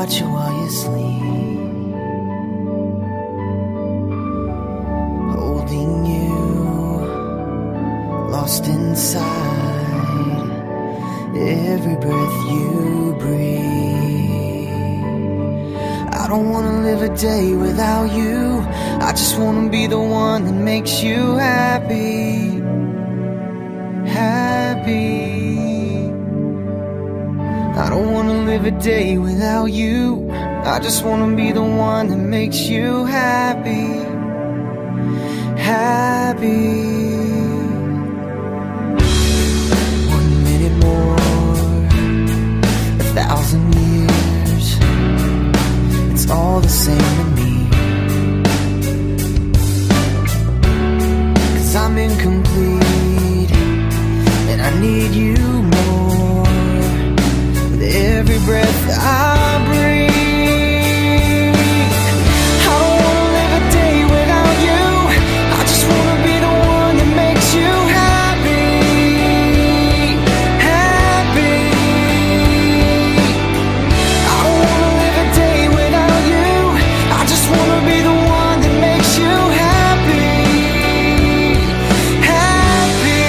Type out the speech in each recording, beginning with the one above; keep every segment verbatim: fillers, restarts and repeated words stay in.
watch you while you sleep, holding you, lost inside every breath you breathe. I don't wanna live a day without you. I just wanna be the one that makes you happy, happy. I don't wanna live a day without you. I just wanna be the one that makes you happy, happy. One minute more, a thousand years, it's all the same to me. 'Cause I'm incomplete and I need you more. With every breath I breathe, I don't wanna live a day without you. I just wanna be the one that makes you happy, happy. I don't wanna live a day without you. I just wanna be the one that makes you happy, happy.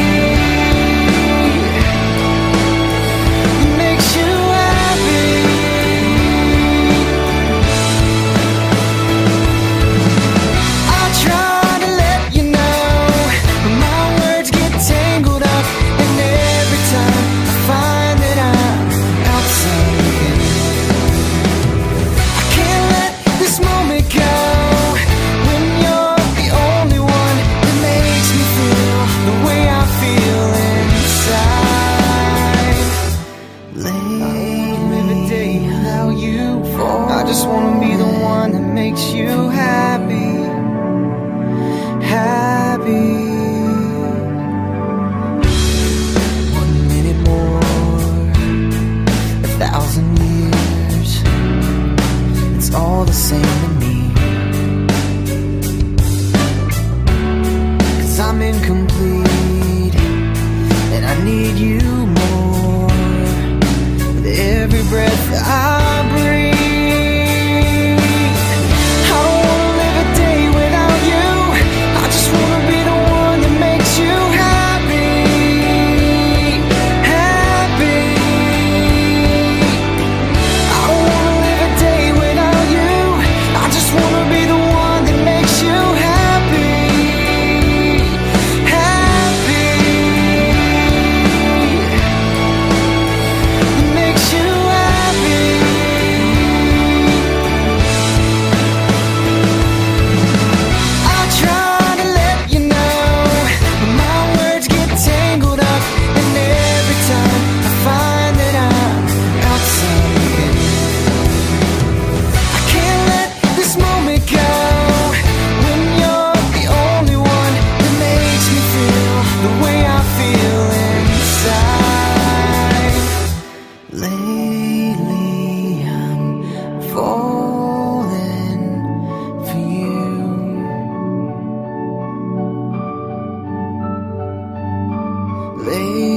Makes you happy. I try to let you know, but my words get tangled up, and every time I find that I'm outside again. I can't let this moment go, when you're the only one that makes me feel the way I feel inside. Lately, live a day without you. I just wanna be the one that makes you happy, happy. One minute more, a thousand years, it's all the same to me. 'Cause I'm incomplete and I need you more. With every breath I breathe, I don't wanna live a day without you. I just wanna be the one that makes you happy, happy. I don't wanna live a day without you. I just wanna be the one that makes you happy, happy. Makes you happy. I try to let you know, but my words get tangled up, and every time I find that I'm outside again. I can't let this moment go, when you're the only one that makes me feel the way I feel inside. Lately I'm falling for you. Lately